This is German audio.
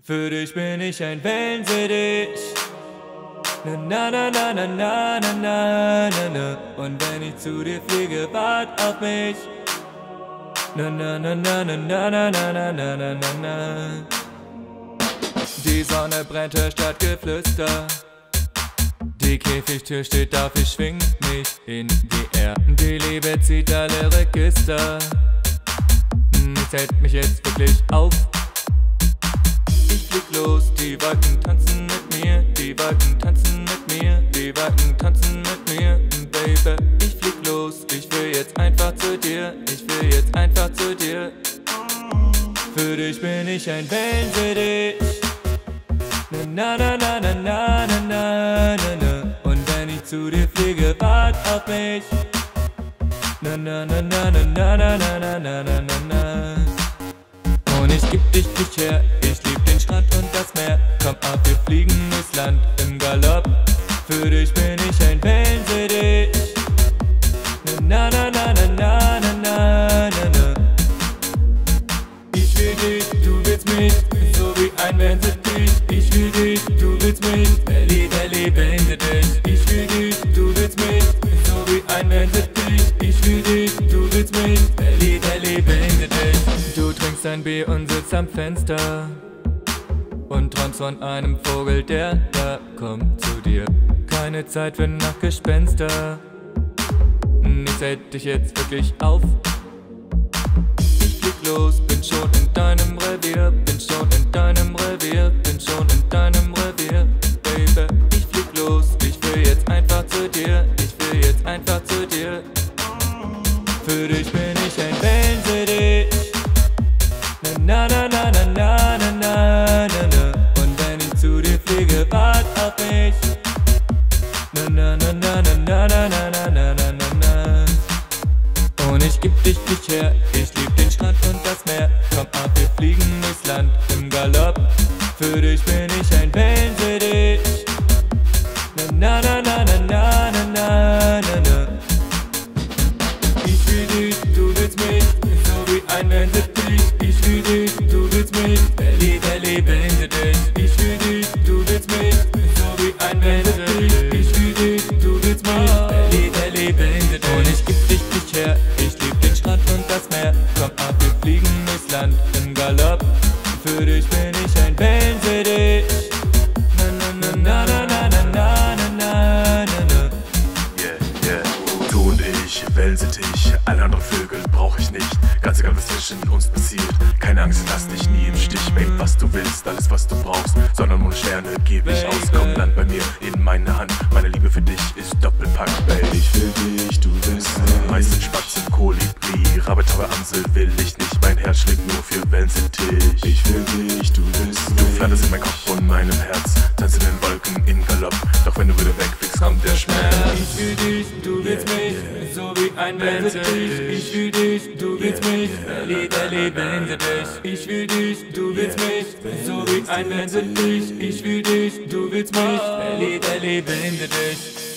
Für dich bin ich ein Wellensittich. Na na na na na na na na na na. Und wenn ich zu dir fliege, wart auf mich. Na na na na na na na na na na na na na. Die Sonne brennt, hör Stadtgeflüster. Die Käfigtür steht auf, ich schwing mich in die Air. Die Liebe zieht alle Register. Nichts hält mich jetzt wirklich auf. Ich flieg los, die Wolken tanzen mit mir. Die Wolken tanzen mit mir. Die Wolken tanzen mit mir, Baby. Ich flieg los, ich will jetzt einfach zu dir. Ich will jetzt einfach zu dir. Für dich bin ich ein Wellensittich. Na na na na na na na na na. Und wenn ich zu dir fliege, wart auf mich. Na na na na na na na na na na na na. Und ich geb dich nicht her, ich lieb den Strand und das Meer. Komm ab, wir fliegen durchs Land im Galopp. Für dich bin ich ein Wellensittich. Na na na na na na na na na. Ich will dich, du willst mich, so wie ein Wellensittich. Ich will dich, du willst mich, Wellensittich. Ich will dich, du willst mich, so wie ein Wellensittich. Ich will dich, du willst mich, Wellensittich. Du trinkst ein Bier und sitzt am Fenster und träumst von einem Vogel, der da kommt zu dir. Keine Zeit für Nachtgespenster, nichts hält dich jetzt wirklich auf. Ich flieg los, bin schon in deinem Revier, bin schon in deinem Revier, bin schon in deinem Revier, Baby. Ich flieg los, ich will jetzt einfach zu dir, ich will jetzt einfach zu dir. Für dich bin ich ein Wellensittich. Na na na na na na na na na. Und wenn ich zu dir fliege, wart auf mich. Na na na na na na na na na na na na. Und ich geb dich nicht her, ich lieb den Strand und das Meer. Komm ab, wir fliegen durchs Land im Galopp. Für dich bin ich ein Wellensittich. Na na na na na na na na na. Ich will dich, du willst mich, so wie ein Wellensittich. Ich will dich, du willst mich, Wellensittich. Ich will dich, du willst mich, so wie ein Wellensittich. Ich will dich, du willst mich, Wellensittich. Und ich geb dich nicht her, ich lieb den Strand und das Meer. Komm ab, wir fliegen durchs Land im Galopp. Für dich bin ich ein Wellensittich. Na na na na na na na na na na. Yeah, yeah, du und ich, Wellensittich. Alle anderen Vögel brauch ich nicht. Ganz egal, was zwischen uns passiert. Keine Angst, lass dich nie im Stich. Babe, was du willst, alles was du brauchst. Sonne und Sterne geb ich aus. Komm, land bei mir in meine Hand. Meine Liebe für dich ist Doppelpack, Babe. Ich will dich, du willst mich. Meisten Spatzen, Kolibri, Rabe, Taube, Amsel will ich nicht. Mein Herz schlägt nur für Wellensittich. Ich will dich, du willst mich. Du flatterst in mein Kopf und meinem Herz. Tanz in den Wolken im Galopp. Doch wenn du wieder wegfliegst, kommt der Schmerz. Ich will dich, du willst mich, so wie ein Wellensittich. Ich will dich, du willst mich, Wellensittich. Ich will dich, du willst mich, so wie ein Wellensittich. Ich will dich, du willst mich, Wellensittich.